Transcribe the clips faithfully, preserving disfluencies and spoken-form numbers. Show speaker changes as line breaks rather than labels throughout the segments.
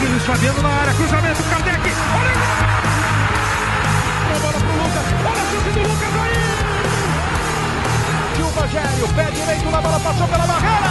Luiz Fabiano na área, cruzamento, Kardec, olha a bola pro Lucas, olha a chute do Lucas aí! E o Rogério, pé direito na bola, passou pela barreira!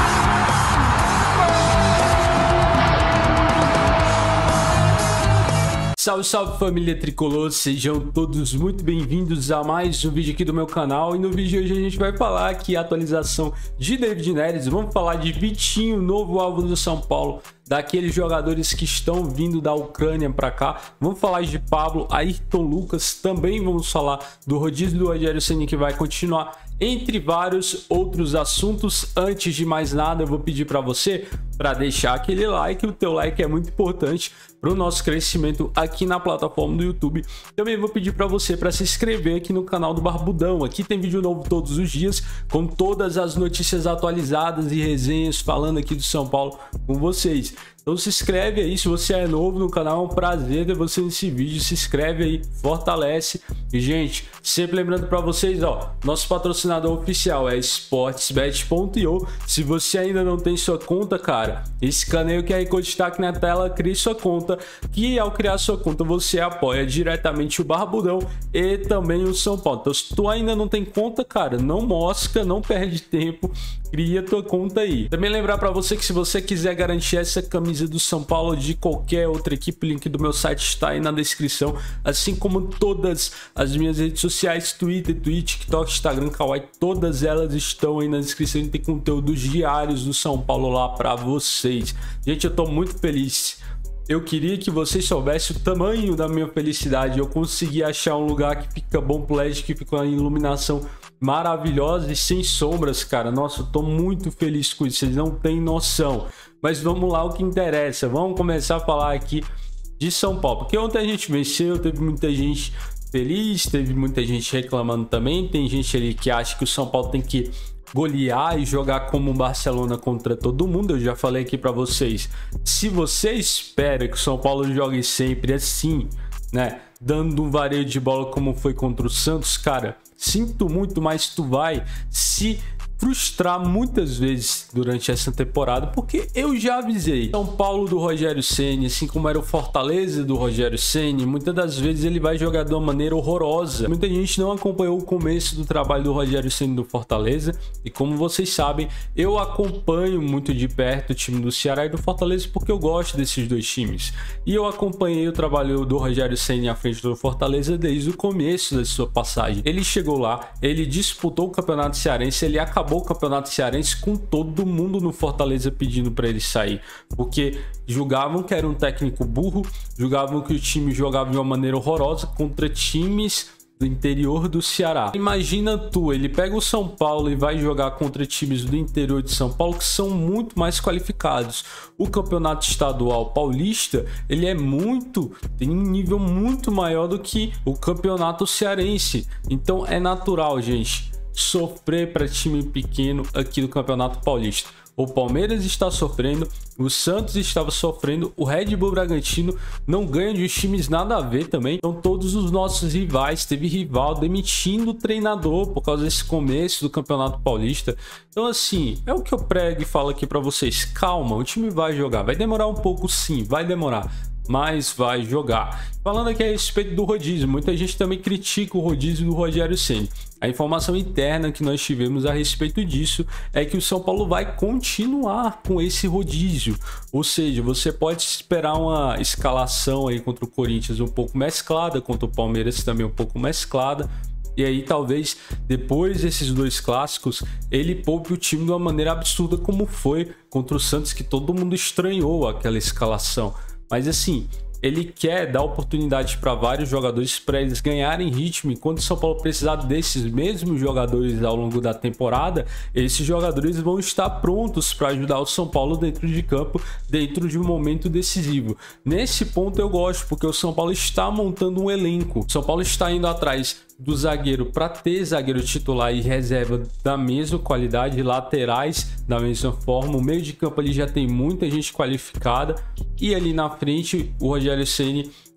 Salve, salve família tricolor, sejam todos muito bem-vindos a mais um vídeo aqui do meu canal. E no vídeo de hoje a gente vai falar aqui a atualização de David Neres, vamos falar de Vitinho, novo alvo do São Paulo, daqueles jogadores que estão vindo da Ucrânia para cá. Vamos falar de Pablo, Ayrton Lucas, também vamos falar do rodízio do Rogério Ceni que vai continuar, entre vários outros assuntos. Antes de mais nada, eu vou pedir para você para deixar aquele like, o teu like é muito importante para o nosso crescimento aqui na plataforma do YouTube. Também vou pedir para você para se inscrever aqui no canal do Barbudão. Aqui tem vídeo novo todos os dias, com todas as notícias atualizadas e resenhas falando aqui do São Paulo com vocês. Então se inscreve aí, se você é novo no canal, é um prazer ter você nesse vídeo. Se inscreve aí, fortalece. E gente, sempre lembrando para vocês, ó, nosso patrocinador oficial é sportsbet ponto io. Se você ainda não tem sua conta, cara, escaneia o Q R Code que está aqui na tela, crie sua conta, que ao criar sua conta você apoia diretamente o Barbudão e também o São Paulo. Então se tu ainda não tem conta, cara, não mosca, não perde tempo, cria tua conta aí. Também lembrar para você que se você quiser garantir essa camisa do São Paulo de qualquer outra equipe, o link do meu site está aí na descrição, assim como todas as minhas redes sociais, Twitter, Twitch, TikTok, Instagram, Kawaii, todas elas estão aí na descrição e tem conteúdos diários do São Paulo lá para vocês. Gente, eu tô muito feliz. Eu queria que vocês soubessem o tamanho da minha felicidade. Eu consegui achar um lugar que fica bom pro L E D, que fica uma iluminação maravilhosa e sem sombras, cara. Nossa, eu tô muito feliz com isso, vocês não têm noção. Mas vamos lá, o que interessa. Vamos começar a falar aqui de São Paulo, porque ontem a gente venceu, teve muita gente feliz, teve muita gente reclamando também. Tem gente ali que acha que o São Paulo tem que golear e jogar como o Barcelona contra todo mundo. Eu já falei aqui para vocês, se você espera que o São Paulo jogue sempre assim, né, dando um vareio de bola como foi contra o Santos, cara, sinto muito, mas tu vai se frustrar muitas vezes durante essa temporada, porque eu já avisei. São Paulo do Rogério Ceni, assim como era o Fortaleza do Rogério Ceni, muitas das vezes ele vai jogar de uma maneira horrorosa. Muita gente não acompanhou o começo do trabalho do Rogério Ceni do Fortaleza, e como vocês sabem, eu acompanho muito de perto o time do Ceará e do Fortaleza porque eu gosto desses dois times. E eu acompanhei o trabalho do Rogério Ceni à frente do Fortaleza desde o começo da sua passagem. Ele chegou lá, ele disputou o Campeonato Cearense, ele acabou o Campeonato Cearense com todo mundo no Fortaleza pedindo para ele sair, porque julgavam que era um técnico burro, julgavam que o time jogava de uma maneira horrorosa contra times do interior do Ceará. Imagina tu, ele pega o São Paulo e vai jogar contra times do interior de São Paulo que são muito mais qualificados. O campeonato estadual paulista, ele é muito, tem um nível muito maior do que o campeonato cearense. Então é natural, gente, sofrer para time pequeno aqui do Campeonato Paulista. O Palmeiras está sofrendo, o Santos estava sofrendo, o Red Bull Bragantino não ganha de times nada a ver também. Então todos os nossos rivais, teve rival demitindo o treinador por causa desse começo do Campeonato Paulista. Então assim, é o que eu prego e falo aqui para vocês, calma, o time vai jogar, vai demorar um pouco sim, vai demorar, mas vai jogar. Falando aqui a respeito do rodízio, muita gente também critica o rodízio do Rogério Ceni. A informação interna que nós tivemos a respeito disso é que o São Paulo vai continuar com esse rodízio. Ou seja, você pode esperar uma escalação aí contra o Corinthians um pouco mesclada, contra o Palmeiras também um pouco mesclada. E aí talvez depois desses dois clássicos ele poupe o time de uma maneira absurda como foi contra o Santos, que todo mundo estranhou aquela escalação. Mas assim, ele quer dar oportunidade para vários jogadores para eles ganharem ritmo, e quando o São Paulo precisar desses mesmos jogadores ao longo da temporada, esses jogadores vão estar prontos para ajudar o São Paulo dentro de campo, dentro de um momento decisivo. Nesse ponto eu gosto, porque o São Paulo está montando um elenco, o São Paulo está indo atrás do zagueiro para ter zagueiro titular e reserva da mesma qualidade, laterais da mesma forma, o meio de campo ali já tem muita gente qualificada, e ali na frente o Rogério Ceni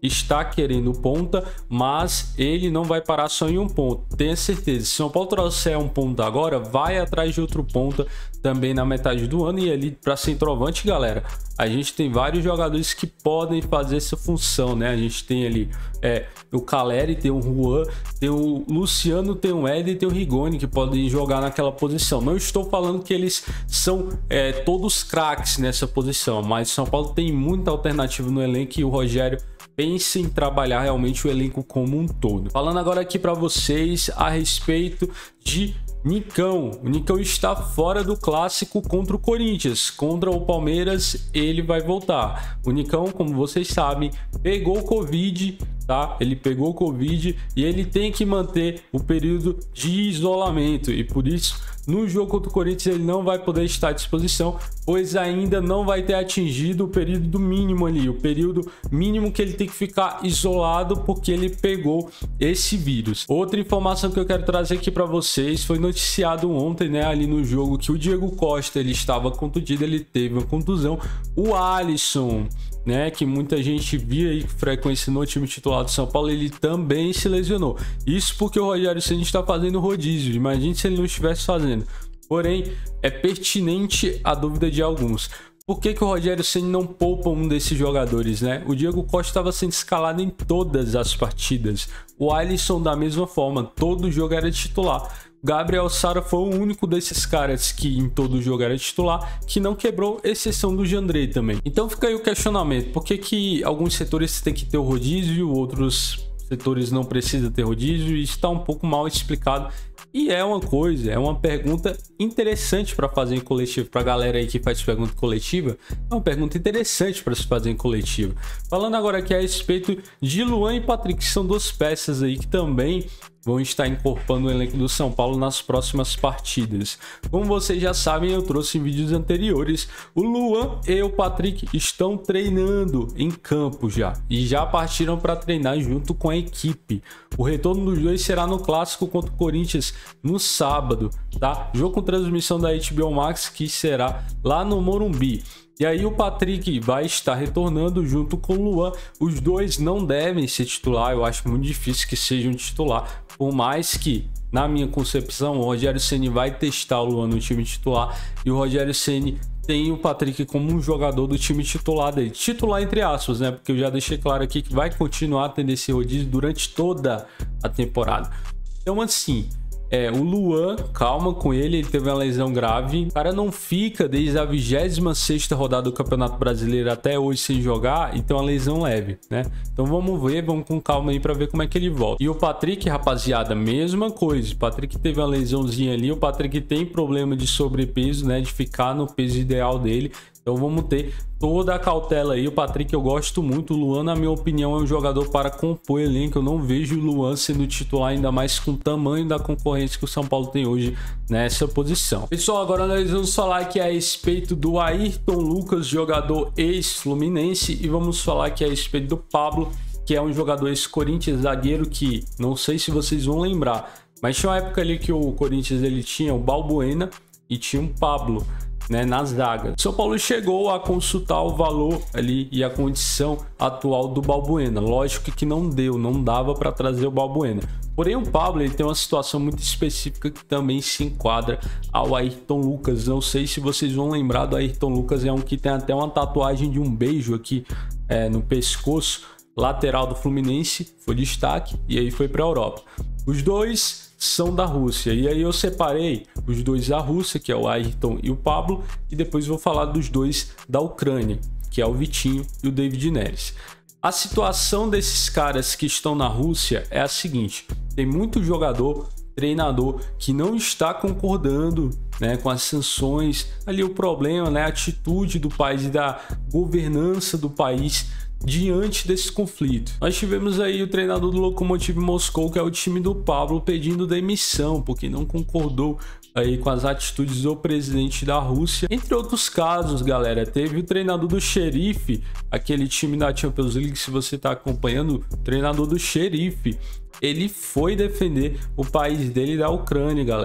está querendo ponta, mas ele não vai parar só em um ponto. Tenha certeza, se São Paulo trouxer um ponta agora, vai atrás de outro ponta também na metade do ano. E ali para centroavante, galera, a gente tem vários jogadores que podem fazer essa função, né? A gente tem ali é, o Caleri, tem o Juan, tem o Luciano, tem o Éder e tem o Rigoni, que podem jogar naquela posição. Não estou falando que eles são é, todos craques nessa posição, mas São Paulo tem muita alternativa no elenco e o Rogério pensa em trabalhar realmente o elenco como um todo. Falando agora aqui para vocês a respeito de Nicão. O Nicão está fora do clássico contra o Corinthians. Contra o Palmeiras ele vai voltar. O Nicão, como vocês sabem, pegou o Covid, tá? Ele pegou o Covid e ele tem que manter o período de isolamento. E por isso, no jogo contra o Corinthians, ele não vai poder estar à disposição, pois ainda não vai ter atingido o período mínimo ali. O período mínimo que ele tem que ficar isolado porque ele pegou esse vírus. Outra informação que eu quero trazer aqui para vocês foi noticiado ontem, né, ali no jogo, que o Diego Costa ele estava contundido, ele teve uma contusão. O Alisson, né, que muita gente via aí frequência no time titular do São Paulo, ele também se lesionou. Isso porque o Rogério Ceni está fazendo rodízio. Imagine se ele não estivesse fazendo. Porém, é pertinente a dúvida de alguns. Por que que o Rogério Ceni não poupa um desses jogadores, né? O Diego Costa estava sendo escalado em todas as partidas. O Alisson da mesma forma, todo jogo era titular. Gabriel Sara foi o único desses caras que em todo jogo era titular, que não quebrou, exceção do Jandrei também. Então fica aí o questionamento, por que que alguns setores têm que ter o rodízio, outros setores não precisam ter rodízio? Isso está um pouco mal explicado. E é uma coisa, é uma pergunta interessante para fazer em coletivo. Para a galera aí que faz pergunta coletiva, é uma pergunta interessante para se fazer em coletivo. Falando agora aqui a respeito de Luan e Patrick, que são duas peças aí que também vão estar incorporando o elenco do São Paulo nas próximas partidas. Como vocês já sabem, eu trouxe em vídeos anteriores, o Luan e o Patrick estão treinando em campo já, e já partiram para treinar junto com a equipe. O retorno dos dois será no clássico contra o Corinthians no sábado, tá? Jogo com transmissão da H B O Max, que será lá no Morumbi. E aí o Patrick vai estar retornando junto com o Luan. Os dois não devem ser titular, eu acho muito difícil que sejam titular, por mais que, na minha concepção, o Rogério Ceni vai testar o Luan no time titular e o Rogério Ceni tem o Patrick como um jogador do time titular dele. Titular entre aspas, né? Porque eu já deixei claro aqui que vai continuar tendo esse rodízio durante toda a temporada. Então assim, É, o Luan, calma com ele, ele teve uma lesão grave. O cara não fica desde a vigésima sexta rodada do Campeonato Brasileiro até hoje sem jogar e tem uma lesão leve, né? Então vamos ver, vamos com calma aí pra ver como é que ele volta. E o Patrick, rapaziada, mesma coisa. O Patrick teve uma lesãozinha ali, o Patrick tem problema de sobrepeso, né? De ficar no peso ideal dele. Então vamos ter toda a cautela aí. O Patrick eu gosto muito. O Luan, na minha opinião, é um jogador para compor elenco. Eu não vejo o Luan sendo titular, ainda mais com o tamanho da concorrência que o São Paulo tem hoje nessa posição. Pessoal, agora nós vamos falar aqui a respeito do Ayrton Lucas, jogador ex-Fluminense, e vamos falar aqui a respeito do Pablo, que é um jogador ex-Corinthians, zagueiro, que não sei se vocês vão lembrar, mas tinha uma época ali que o Corinthians ele tinha o Balbuena e tinha um Pablo, né, na zaga. São Paulo chegou a consultar o valor ali e a condição atual do Balbuena. Lógico que não deu, não dava para trazer o Balbuena. Porém, o Pablo ele tem uma situação muito específica que também se enquadra ao Ayrton Lucas. Não sei se vocês vão lembrar do Ayrton Lucas, é um que tem até uma tatuagem de um beijo aqui é, no pescoço, lateral do Fluminense, foi destaque e aí foi para a Europa. Os dois são da Rússia, e aí eu separei os dois da Rússia, que é o Ayrton e o Pablo, e depois vou falar dos dois da Ucrânia, que é o Vitinho e o David Neres. A situação desses caras que estão na Rússia é a seguinte: tem muito jogador, treinador que não está concordando, né, com as sanções, ali o problema, né, a atitude do país e da governança do país diante desse conflito. Nós tivemos aí o treinador do Lokomotiv Moscou, que é o time do Pablo, pedindo demissão porque não concordou aí com as atitudes do presidente da Rússia. Entre outros casos, galera, teve o treinador do Xerife, aquele time da Champions League, se você está acompanhando, o treinador do Xerife, ele foi defender o país dele da Ucrânia, galera.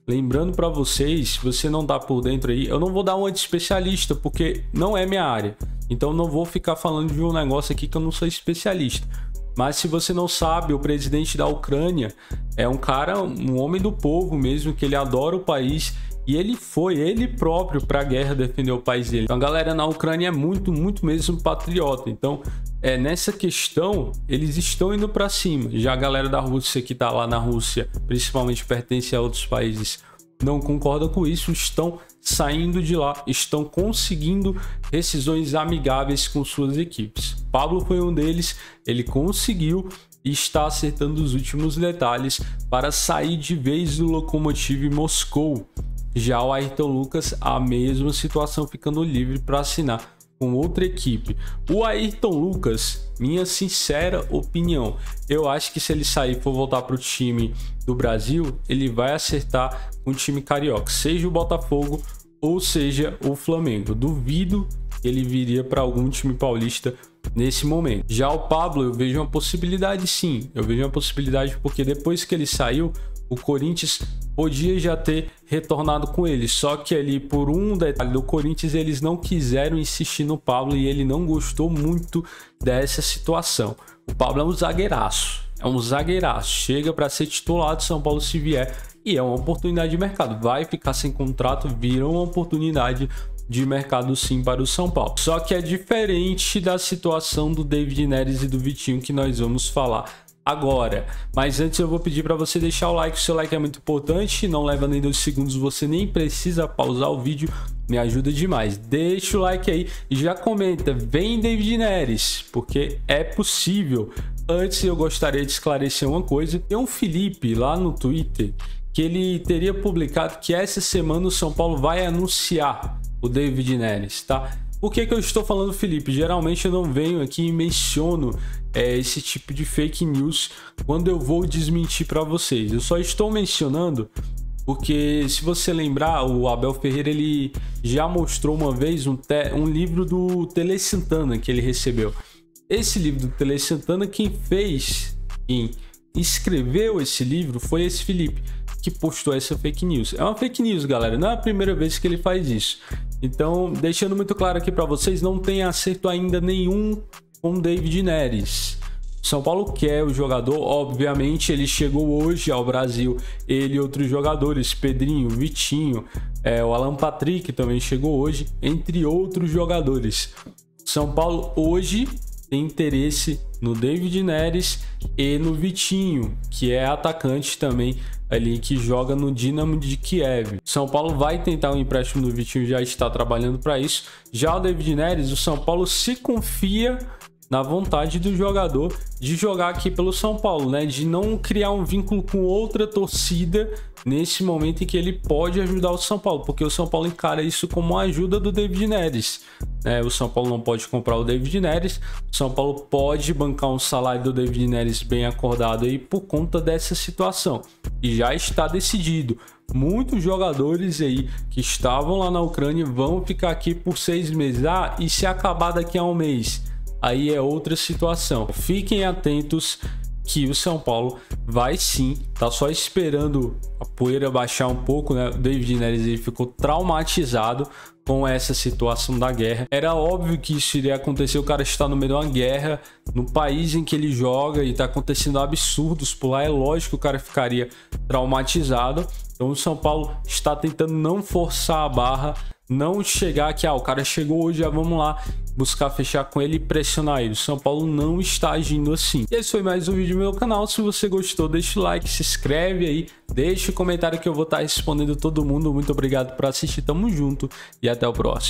lembrando para vocês, se você não tá por dentro aí, eu não vou dar uma de especialista, porque não é minha área. Então não vou ficar falando de um negócio aqui que eu não sou especialista. Mas se você não sabe, o presidente da Ucrânia é um cara, um homem do povo mesmo, que ele adora o país. E ele foi, ele próprio, para a guerra defender o país dele. Então a galera na Ucrânia é muito, muito mesmo patriota. Então, é, nessa questão, eles estão indo para cima. Já a galera da Rússia, que tá lá na Rússia, principalmente pertence a outros países, não concorda com isso, estão saindo de lá, estão conseguindo decisões amigáveis com suas equipes. Pablo foi um deles, ele conseguiu e está acertando os últimos detalhes para sair de vez do Lokomotiv Moscou. Já o Ayrton Lucas, a mesma situação, ficando livre para assinar com outra equipe. O Ayrton Lucas, minha sincera opinião, eu acho que se ele sair e for voltar para o time do Brasil, ele vai acertar com um time carioca, seja o Botafogo ou seja o Flamengo. Duvido que ele viria para algum time paulista nesse momento. Já o Pablo, eu vejo uma possibilidade, sim. Eu vejo uma possibilidade porque depois que ele saiu, o Corinthians podia já ter retornado com ele, só que ali por um detalhe do Corinthians eles não quiseram insistir no Pablo e ele não gostou muito dessa situação. O Pablo é um zagueiraço, é um zagueiraço, chega para ser titular do São Paulo se vier e é uma oportunidade de mercado, vai ficar sem contrato, vira uma oportunidade de mercado sim para o São Paulo. Só que é diferente da situação do David Neres e do Vitinho que nós vamos falar agora. Mas antes eu vou pedir para você deixar o like, o seu like é muito importante, não leva nem dois segundos, você nem precisa pausar o vídeo, me ajuda demais. Deixa o like aí e já comenta, vem David Neres, porque é possível. Antes eu gostaria de esclarecer uma coisa, tem um Felipe lá no Twitter que ele teria publicado que essa semana o São Paulo vai anunciar o David Neres, tá? Por que que eu estou falando, Felipe? Geralmente eu não venho aqui e menciono é, esse tipo de fake news quando eu vou desmentir para vocês. Eu só estou mencionando porque, se você lembrar, o Abel Ferreira ele já mostrou uma vez um, te um livro do Tele Santana que ele recebeu. Esse livro do Tele Santana, quem fez, quem escreveu esse livro foi esse Felipe, que postou essa fake news. É uma fake news, galera, não é a primeira vez que ele faz isso. Então, deixando muito claro aqui para vocês, não tem acerto ainda nenhum com David Neres. São Paulo quer o jogador, obviamente, ele chegou hoje ao Brasil, ele e outros jogadores, Pedrinho, Vitinho, é, o Alan Patrick também chegou hoje, entre outros jogadores. São Paulo hoje tem interesse no David Neres e no Vitinho, que é atacante também ali que joga no Dinamo de Kiev. São Paulo vai tentar um empréstimo do Vitinho, já está trabalhando para isso. Já o David Neres, o São Paulo se confia na vontade do jogador de jogar aqui pelo São Paulo, né? De não criar um vínculo com outra torcida nesse momento em que ele pode ajudar o São Paulo, porque o São Paulo encara isso como uma ajuda do David Neres. É, o São Paulo não pode comprar o David Neres, o São Paulo pode bancar um salário do David Neres bem acordado aí por conta dessa situação. E já está decidido. Muitos jogadores aí que estavam lá na Ucrânia vão ficar aqui por seis meses. Ah, e se acabar daqui a um mês? Aí é outra situação. Fiquem atentos que o São Paulo vai sim, tá só esperando a poeira baixar um pouco, né? O David Neres ele ficou traumatizado com essa situação da guerra. Era óbvio que isso iria acontecer, o cara está no meio de uma guerra, no país em que ele joga e tá acontecendo absurdos por lá, é lógico que o cara ficaria traumatizado. Então o São Paulo está tentando não forçar a barra, não chegar aqui, ah, o cara chegou hoje, já vamos lá buscar fechar com ele e pressionar ele. O São Paulo não está agindo assim. E esse foi mais um vídeo do meu canal. Se você gostou, deixa o like, se inscreve aí, deixa o comentário que eu vou estar respondendo todo mundo. Muito obrigado por assistir, tamo junto e até o próximo.